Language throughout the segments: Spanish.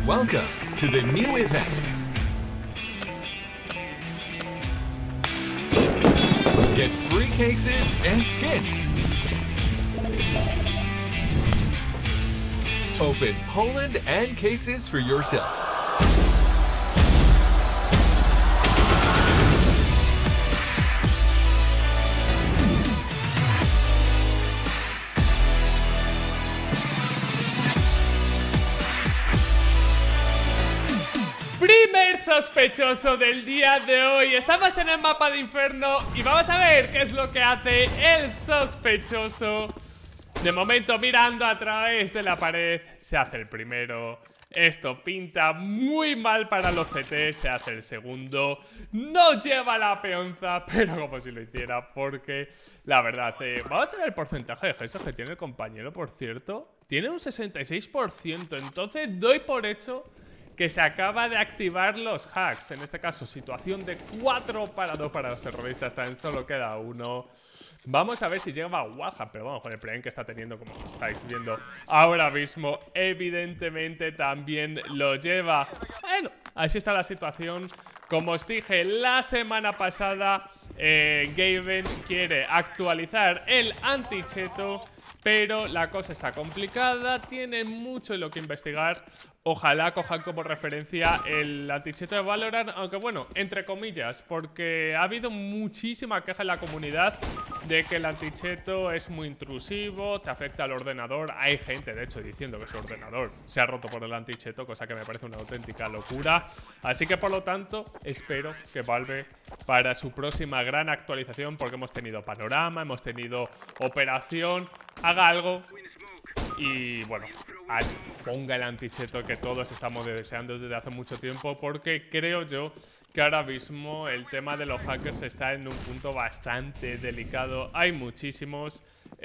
Welcome to the new event. Get free cases and skins. Open Poland and cases for yourself. Primer sospechoso del día de hoy. Estamos en el mapa de Inferno y vamos a ver qué es lo que hace el sospechoso. De momento, mirando a través de la pared, se hace el primero. Esto pinta muy mal para los CT. Se hace el segundo. No lleva la peonza, pero como si lo hiciera, porque la verdad, vamos a ver el porcentaje de gestos que tiene el compañero, por cierto. Tiene un 66%, entonces doy por hecho que se acaba de activar los hacks. En este caso, situación de 4 para 2 para los terroristas. Tan solo queda uno. Vamos a ver si llega a Waha. Pero vamos, con el play que está teniendo, como estáis viendo ahora mismo, evidentemente también lo lleva. Bueno, así está la situación. Como os dije la semana pasada, Gaben quiere actualizar el anti-cheto, pero la cosa está complicada, tiene mucho en lo que investigar. Ojalá cojan como referencia el anticheto de Valorant, aunque bueno, entre comillas, porque ha habido muchísima queja en la comunidad de que el anticheto es muy intrusivo, te afecta al ordenador. Hay gente, de hecho, diciendo que su ordenador se ha roto por el anticheto, cosa que me parece una auténtica locura. Así que por lo tanto, espero que Valve, para su próxima gran actualización, porque hemos tenido panorama, hemos tenido operación, haga algo y bueno, ponga el anticheto que todos estamos deseando desde hace mucho tiempo, porque creo yo que ahora mismo el tema de los hackers está en un punto bastante delicado. Hay muchísimos,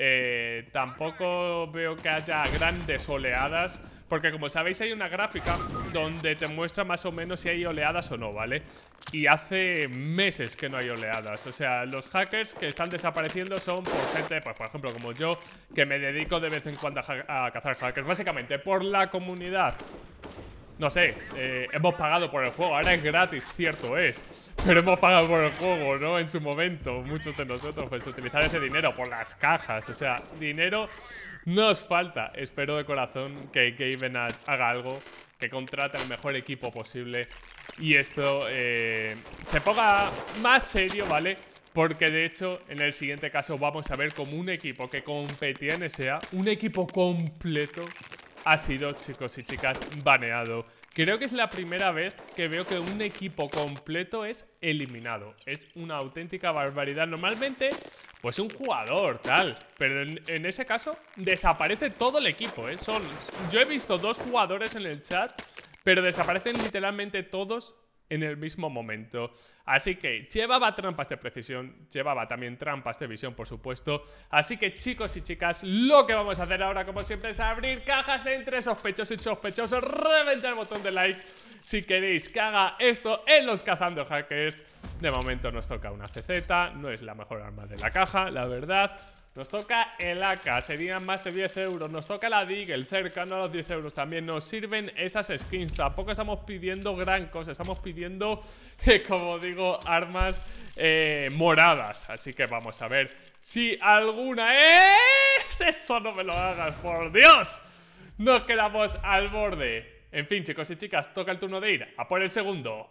tampoco veo que haya grandes oleadas, porque como sabéis hay una gráfica donde te muestra más o menos si hay oleadas o no, ¿vale? Y hace meses que no hay oleadas. O sea, los hackers que están desapareciendo son por gente, pues por ejemplo como yo, que me dedico de vez en cuando a cazar hackers. Básicamente por la comunidad. No sé, hemos pagado por el juego, ahora es gratis, cierto es, pero hemos pagado por el juego, ¿no? En su momento, muchos de nosotros, pues utilizar ese dinero por las cajas, o sea, dinero nos falta. Espero de corazón que Gaben haga algo, que contrate el mejor equipo posible y esto se ponga más serio, ¿vale? Porque de hecho, en el siguiente caso vamos a ver como un equipo que competía en SA, un equipo completo, ha sido, chicos y chicas, baneado. Creo que es la primera vez que veo que un equipo completo es eliminado. Es una auténtica barbaridad. Normalmente, pues un jugador, tal. Pero en ese caso, desaparece todo el equipo, ¿eh? Yo he visto 2 jugadores en el chat, pero desaparecen literalmente todos en el mismo momento. Así que llevaba trampas de precisión, llevaba también trampas de visión, por supuesto. Así que, chicos y chicas, lo que vamos a hacer ahora, como siempre, es abrir cajas entre sospechosos y sospechosos. Reventar el botón de like si queréis que haga esto en los Cazando Hackers. De momento nos toca una CZ, no es la mejor arma de la caja, la verdad. Nos toca el AK, serían más de 10 euros. Nos toca la Deagle, cercano a los 10 euros. También nos sirven esas skins. Tampoco estamos pidiendo gran cosa. Estamos pidiendo, como digo, armas moradas. Así que vamos a ver si alguna es. Eso no me lo hagas, por Dios. Nos quedamos al borde. En fin, chicos y chicas, toca el turno de ir a por el segundo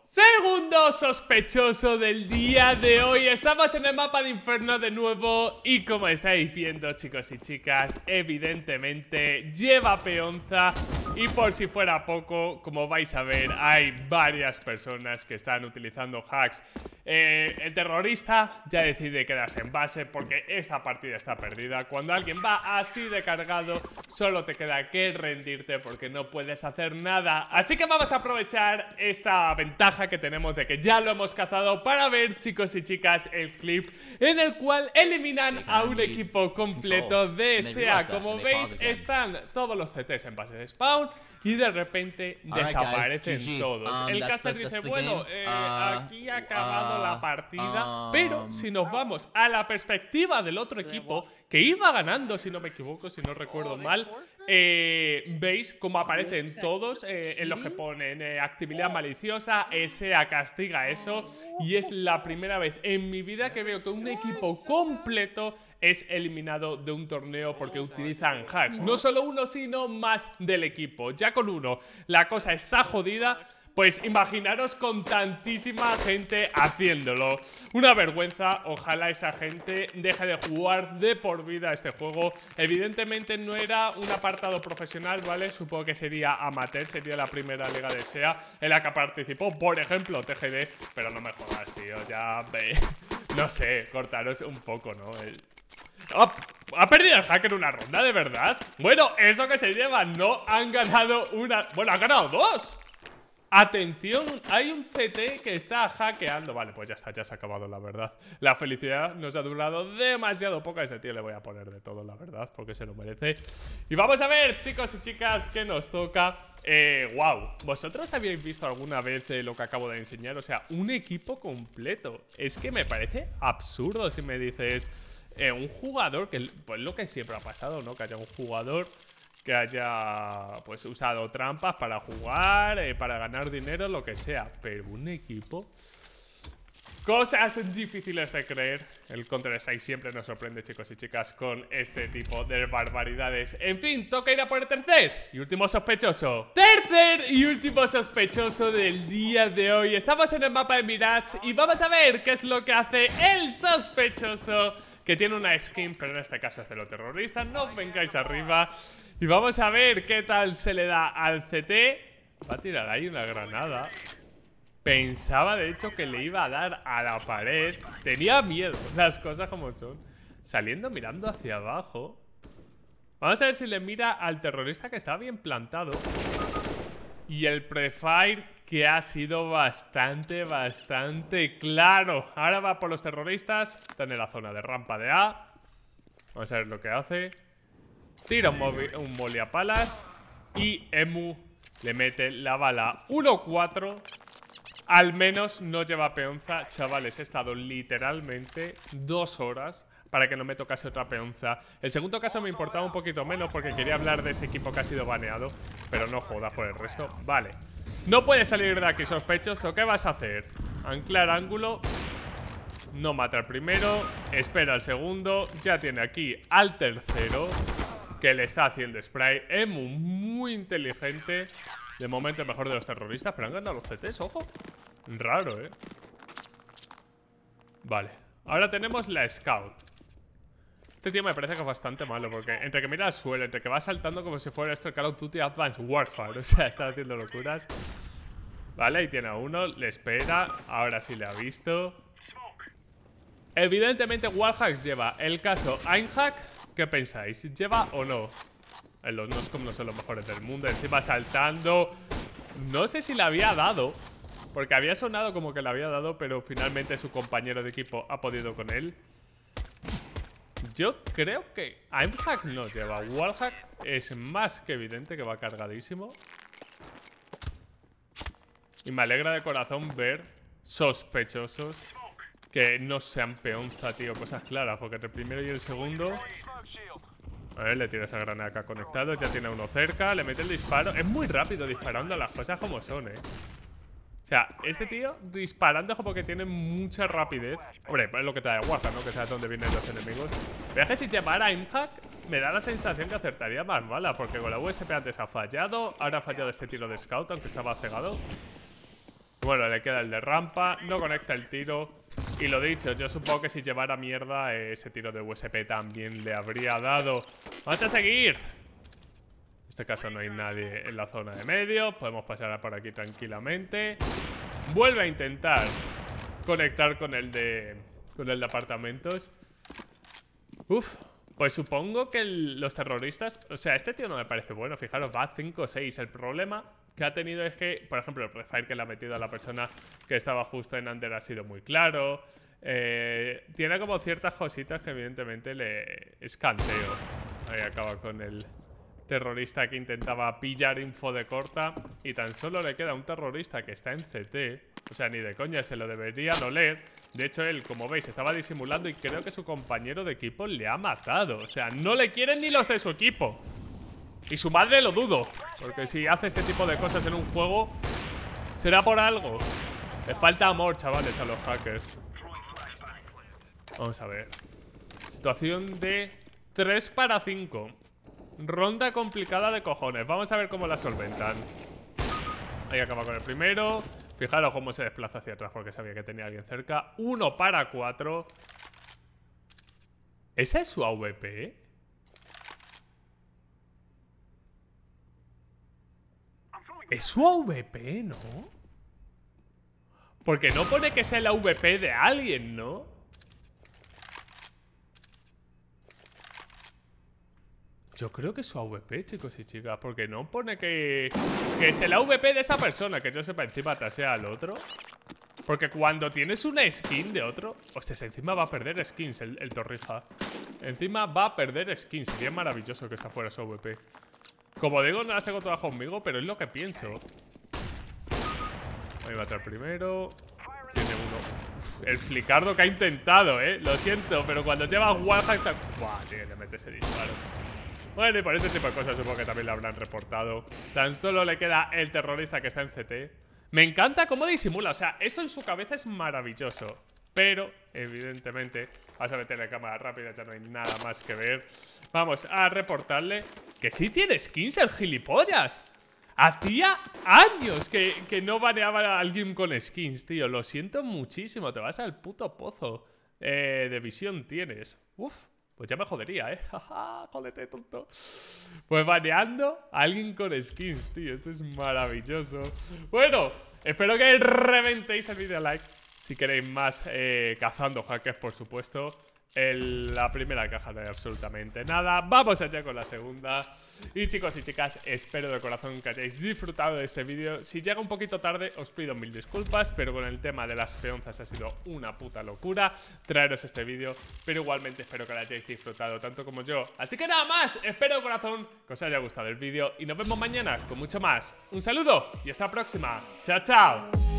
sospechoso del día de hoy. Estamos en el mapa de Inferno de nuevo y como estáis viendo, chicos y chicas, evidentemente lleva peonza. Y por si fuera poco, como vais a ver, hay varias personas que están utilizando hacks. El terrorista ya decide quedarse en base porque esta partida está perdida. Cuando alguien va así de cargado, solo te queda que rendirte porque no puedes hacer nada. Así que vamos a aprovechar esta ventaja que tenemos de que ya lo hemos cazado para ver, chicos y chicas, el clip en el cual eliminan a un equipo completo de SA. Como veis, están todos los CTs en base de spawn. y de repente desaparecen todos. El caster dice, bueno, aquí ha acabado la partida, pero si nos vamos a la perspectiva del otro equipo, que iba ganando, si no me equivoco, si no recuerdo mal, veis cómo aparecen todos en los que ponen actividad maliciosa, ESEA castiga eso, y es la primera vez en mi vida que veo que un equipo completo es eliminado de un torneo porque utilizan hacks. No solo uno, sino más del equipo. Ya con uno la cosa está jodida, pues imaginaros con tantísima gente haciéndolo. Una vergüenza, ojalá esa gente deje de jugar de por vida este juego. Evidentemente no era un apartado profesional, ¿vale? Supongo que sería amateur, sería la primera liga de SEA en la que participó, por ejemplo, TGD. Pero no me jodas, tío, ya ve. No sé, cortaros un poco, ¿no? ¿Ha perdido el hacker una ronda, de verdad? Bueno, eso que se lleva, no han ganado una... Bueno, han ganado dos. Atención, hay un CT que está hackeando. Vale, pues ya está, ya se ha acabado, la verdad. La felicidad nos ha durado demasiado poco. A este tío le voy a poner de todo, la verdad, porque se lo merece. Y vamos a ver, chicos y chicas, qué nos toca. Wow, ¿vosotros habéis visto alguna vez lo que acabo de enseñar? O sea, un equipo completo. Es que me parece absurdo si me dices... un jugador, que pues lo que siempre ha pasado, ¿no? Que haya un jugador que haya pues usado trampas para jugar, para ganar dinero, lo que sea. Pero un equipo... Cosas difíciles de creer. El Counter-Strike siempre nos sorprende, chicos y chicas, con este tipo de barbaridades. En fin, toca ir a por el tercer y último sospechoso. Tercer y último sospechoso del día de hoy. Estamos en el mapa de Mirage y vamos a ver qué es lo que hace el sospechoso, que tiene una skin, pero en este caso es de los terroristas. No vengáis arriba. Y vamos a ver qué tal se le da al CT. Va a tirar ahí una granada. Pensaba de hecho que le iba a dar a la pared. Tenía miedo, las cosas como son. Saliendo, mirando hacia abajo. Vamos a ver si le mira al terrorista, que está bien plantado. Y el prefire, que ha sido bastante claro. Ahora va por los terroristas. Están en la zona de rampa de A. Vamos a ver lo que hace. Tira un molly a palas. Y Emu le mete la bala 1-4. Al menos no lleva peonza. Chavales, he estado literalmente 2 horas para que no me tocase otra peonza. El segundo caso me importaba un poquito menos porque quería hablar de ese equipo que ha sido baneado. Pero no jodas por el resto. Vale. No puedes salir de aquí, sospechoso. ¿Qué vas a hacer? Anclar ángulo. No mata al primero. Espera al segundo. Ya tiene aquí al tercero, que le está haciendo spray. Emu, muy inteligente. De momento el mejor de los terroristas. Pero han ganado los CTs, ojo. Raro, Vale, ahora tenemos la Scout. Este tío me parece que es bastante malo, porque entre que mira al suelo, entre que va saltando como si fuera esto el Call of Duty Advanced Warfare. O sea, está haciendo locuras. Vale, ahí tiene a uno, le espera. Ahora sí le ha visto. Evidentemente Wallhack lleva. El caso Einhack, ¿qué pensáis? ¿Lleva o no? Los Noscom no son los mejores del mundo. Encima saltando. No sé si le había dado, porque había sonado como que le había dado, pero finalmente su compañero de equipo ha podido con él. Yo creo que Einhack no lleva. Wallhack es más que evidente que va cargadísimo. Y me alegra de corazón ver sospechosos que no sean peonza, tío. Cosas claras, porque entre el primero y el segundo... A ver, le tira esa granada acá conectado. Ya tiene uno cerca, le mete el disparo. Es muy rápido disparando, las cosas como son, O sea, este tío disparando como que tiene mucha rapidez. Hombre, pues es lo que te da Wallhack, ¿no? Que sabes dónde vienen los enemigos. Pero es que si llevara Einhack, me da la sensación que acertaría más bala, porque con la USP antes ha fallado. Ahora ha fallado este tiro de Scout, aunque estaba cegado. Bueno, le queda el de rampa. No conecta el tiro. Y lo dicho, yo supongo que si llevara mierda, ese tiro de USP también le habría dado. ¡Vamos a seguir! En este caso no hay nadie en la zona de medio. Podemos pasar por aquí tranquilamente. Vuelve a intentar conectar con el de apartamentos. Uf. Pues supongo que los terroristas... O sea, este tío no me parece bueno. Fijaros, va 5-6. El problema que ha tenido es que, por ejemplo, el prefire que le ha metido a la persona que estaba justo en under ha sido muy claro. Tiene como ciertas cositas que evidentemente le escanteo. Ahí acaba con el terrorista que intentaba pillar info de corta. Y tan solo le queda un terrorista que está en CT. O sea, ni de coña se lo debería doler. De hecho, él, como veis, estaba disimulando y creo que su compañero de equipo le ha matado. O sea, no le quieren ni los de su equipo. Y su madre lo dudo, porque si hace este tipo de cosas en un juego, será por algo. Le falta amor, chavales, a los hackers. Vamos a ver. Situación de 3 para 5. Ronda complicada de cojones. Vamos a ver cómo la solventan. Ahí acaba con el primero. Fijaros cómo se desplaza hacia atrás porque sabía que tenía alguien cerca. 1 para 4. ¿Esa es su AWP? ¿Es su AWP, no? Porque no pone que sea el AWP de alguien, ¿no? Yo creo que es su AWP, chicos y chicas. Porque no pone que es el AWP de esa persona. Que yo sepa, encima tasea al otro. Porque cuando tienes una skin de otro... Hostia, encima va a perder skins el Torrija. Encima va a perder skins. Sería maravilloso que esta fuera su AWP. Como digo, no las tengo todas conmigo, pero es lo que pienso. Voy a matar primero. Tiene uno. Uf, el flicardo que ha intentado, lo siento, pero cuando llevas wallhack... Buah, tiene que meter ese disparo. Bueno, y por este tipo de cosas supongo que también lo habrán reportado. Tan solo le queda el terrorista que está en CT. Me encanta cómo disimula, o sea, esto en su cabeza es maravilloso. Pero, evidentemente, vas a meterle cámara rápida, ya no hay nada más que ver. Vamos a reportarle que sí tiene skins el gilipollas. Hacía años que no baneaba a alguien con skins, tío. Lo siento muchísimo, te vas al puto pozo de visión tienes. Uf. Pues ya me jodería, Jaja, jódete, tonto. Pues baneando a alguien con skins, tío. Esto es maravilloso. Bueno, espero que reventéis el vídeo like. Si queréis más cazando hackers, por supuesto. La primera caja no hay absolutamente nada. Vamos allá con la segunda. Y chicos y chicas, espero de corazón que hayáis disfrutado de este vídeo. Si llega un poquito tarde, os pido mil disculpas, pero con el tema de las peonzas ha sido una puta locura traeros este vídeo. Pero igualmente espero que lo hayáis disfrutado tanto como yo. Así que nada más, espero de corazón que os haya gustado el vídeo. Y nos vemos mañana con mucho más. Un saludo y hasta la próxima. Chao, chao.